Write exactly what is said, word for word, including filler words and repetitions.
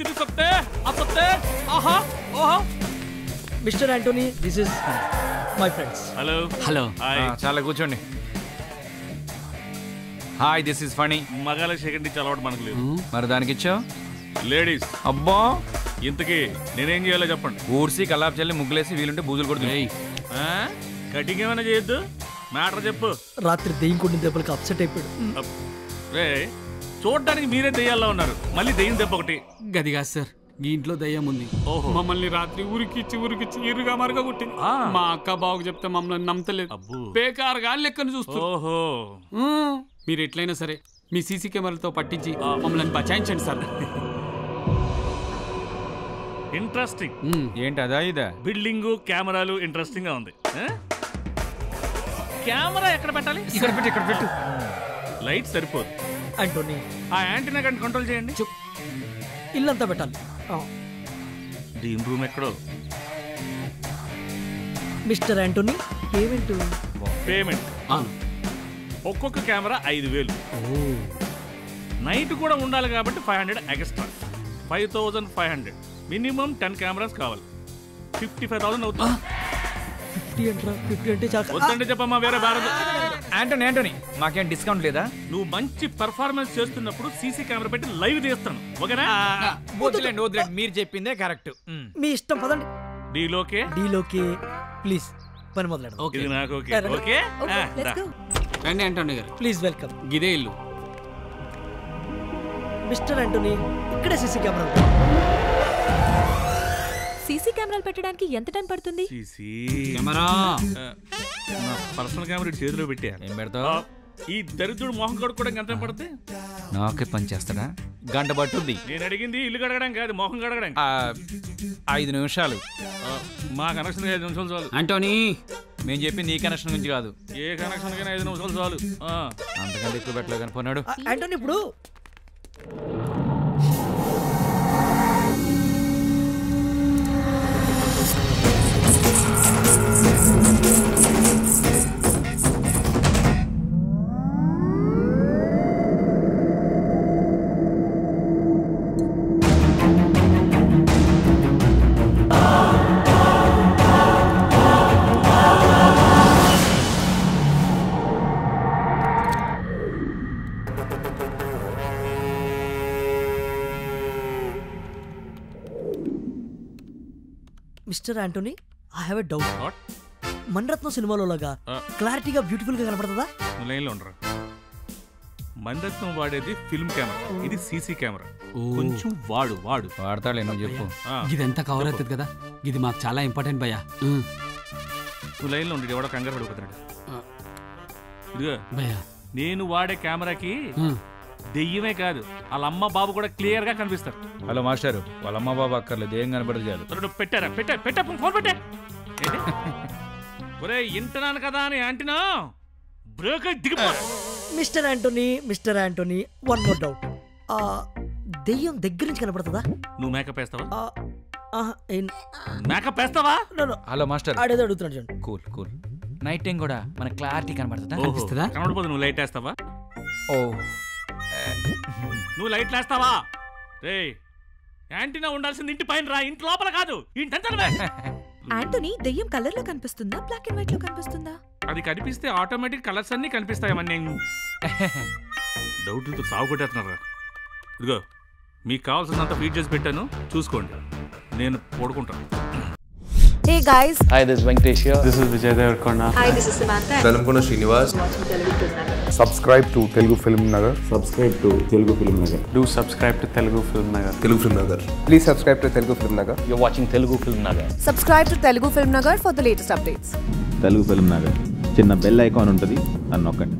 तिरग सकते आ सकते आहा ओहा mister Antony this is my friends. Hello hello చాలా కూర్చోండి. Hi this is funny. మగాల సెకండ్ ఇచ్చి అలవాటు మనకు లేదు. మరి దానికి ఇచ్చావు లేడీస్. అబ్బా ఇంతకీ నేనేం చేయాలో చెప్పండి. ఊర్సి కల్లాపు చల్లి ముగ్గులేసి వీలుంటే బూజులు కొడుతుంది. కటింగ్ ఏమైనా చేయొద్దు, మ్యాటర్ చెప్పు. రాత్రి దెయ్యం కొట్టిన దెబ్బలకి అప్సెట్ అయిపోయాడు. రే చూడడానికి మీరే దెయ్యాల్లో ఉన్నారు, మళ్ళీ దెయ్యం దెబ్బ ఒకటి. గది కాదు సార్, ఈ ఇంట్లో దయ్యం ఉంది. మమ్మల్ని రాత్రి ఊరికిచ్చి ఊరికిచ్చి ఇరుగా మరుగా కొట్టింది. మా అక్క బాగు చెప్తే మమ్మల్ని నమ్మతలేదు. బేకారుగా లెక్కను చూస్తూ ఓహో మీరు ఎట్లయినా సరే మీ సీసీ కెమెరాలతో పట్టించి మమ్మల్ని బచాయించండి సార్. ఇంట్రెస్టింగ్. ఏంటి అదా ఇదా? బిల్డింగ్ కెమెరాలు ఇంట్రెస్టింగ్ గా ఉంది. కెమెరా ఎక్కడ పెట్టాలి? ఇక్కడ పెట్టు ఇక్కడ పెట్టు. లైట్ సరిపోదు. యాంటోనీ ఆ యాంటీనా కంటే కంట్రోల్ చేయండి. ఇల్లంతా పెట్టాలి. దీని రూమ్ ఎక్కడో. మిస్టర్ యాంటోనీ పేమెంట్ పేమెంట్ ఒక్కొక్క కెమెరా ఐదు వేలు. నైట్ కూడా ఉండాలి కాబట్టి five hundred extra. Five thousand five hundred minimum ten cameras కావాలి. ఫిఫ్టీ ఫైవ్ థౌసండ్ అవుతుంది. ఫిఫ్టీ అంటారా? ఫిఫ్టీ అంటే చాలా. వద్దంటే చెప్పమ్మా వేరే భారత్. యాంటోనీ యాంటోనీ మాకేం డిస్కౌంట్ లేదా? నువ్వు మంచి పర్ఫార్మెన్స్ చేస్తున్నప్పుడు సీసీ కెమెరా పెట్టి లైవ్ తీస్తాను. ఓకేనా? వద్దులేండి వద్దులేండి, మీరు చెప్పిందే కరెక్ట్. మీ ఇష్టం పదండి. డీలోకే డీలోకే ప్లీజ్ పని మొదలెడదాం. ఇది నాకు ఓకే. ఓకే రండి యాంటోనీ గారు, ప్లీజ్ వెల్కమ్. గిదే ఇల్లు. మిస్టర్ యాంటోనీ ఇక్కడే సీసీ కెమెరా. సీసీ కెమెరాలు పెట్టడానికి ఎంత టైం పడుతుంది? సీసీ కెమెరా నా పర్సనల్ కెమెరా చేతిలో పెట్టా. ఏం పెడతావు? ఈ దరిద్రుడు మోహన్ కడుక్కోవడానికి ఎంత పడుతుంది? నాకే పని చేస్తాడా? గంట పట్టుద్ది. నేను అడిగింది ఇల్లు కడగడం కాదు, మోహం కడగడం. ఐదు నిమిషాలు. మా కనెక్షన్ ఐదు నిమిషాలు చాలు. యాంటోనీ మేము చెప్పింది ఈ కనెక్షన్ గురించి కాదు. ఏ కనెక్షన్ కైనా ఐదు నిమిషాలు చాలు. అంతకంటే ఎక్కువ పెట్టలేదు కానీ పోనాడు. యాంటోనీ ఇప్పుడు mister Antony I have a doubt. Mani Ratnam సినిమాలో లాగా క్లారిటీగా బ్యూటిఫుల్ గా కనపడుతుందా? లైన్ లో ఉండరా. మణరత్నం వాడేది ఫిల్మ్ కెమెరా, ఇది సీసీ కెమెరా. కొంచెం వాడు వాడు వాడతాడు నువ్వు చెప్పు. ఇదంతా కవర్ అవుతుంది కదా, ఇది మాకు చాలా ఇంపార్టెంట్ భయ్యా. నువ్వు లైన్ లో ఉండి ఎవడో కంగారు పడిపోతున్నాడు. ఇదిగో భయ్యా, నేను వాడే కెమెరాకి దెయ్యమే కాదు వాళ్ళ అమ్మ బాబు కూడా క్లియర్ గా కనిపిస్తారు. హలో మాస్టర్, వాళ్ళ అమ్మ బాబు అక్కర్లేదు, ఏం కనపడదు చాలు. పెట్టారా? పెట్టా పెట్టా ఫోన్ పెట్టా. ఒరే ఇంటనాను కదా అని యాంటీనా బ్రేక్ దిగిపో. Mister Antony mister Antony one more doubt. దెయ్యం దగ్గర నుంచి కనపడుతుందా? నువ్వు మేకప్ వేస్తావా? మేకప్ వేస్తావా? హలో మాస్టర్, ఆడేదో అడుగుతున్నాడు చూడండి. Cool cool. నైట్ టైం కూడా మన క్లారిటీ కనపడుతుందా? కనిపిస్తుందా? కనపడిపోదు. నువ్వు లైట్ వేస్తావా? ఓ నువ్వు లైట్ వేస్తావా? రే యాంటీనా ఉండాల్సింది ఇంటి పైన రా, ఇంటి లోపల కాదు. యాంటోనీ దెయ్యం కలర్ లో కనిపిస్తుందా, బ్లాక్ అండ్ వైట్ లో కనిపిస్తుందా? అది కనిపిస్తే ఆటోమేటిక్ కలర్స్ అన్ని కనిపిస్తాయమని నేను డౌట్లతో సాగు కొట్టేస్తున్నారా. ఇదిగో మీకు కావాల్సినంత ఫీడ్ చేసి పెట్టాను, చూసుకోండి. నేను పడుకుంటాను. Hey guys. Hi, this is Venkatesh here. This is Vijay Devarkonda. Hi, this is Samantha. Velamkonda Srinivas. Subscribe to Telugu Film Nagar. Subscribe to Telugu Film Nagar. Do subscribe to Telugu Film Nagar. Telugu Film Nagar. Please subscribe to Telugu Film Nagar. You're watching Telugu Film Nagar. Subscribe to Telugu Film Nagar for the latest updates. Telugu Film Nagar. చిన్న bell icon ఉంటుంది, దాన్ని నొక్కండి.